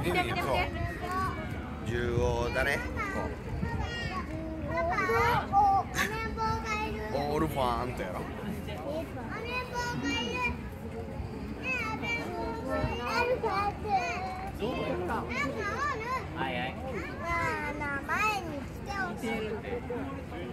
見てみて見て。 獣王誰？オールファントやろ。 はいはい。 前に来てほしい。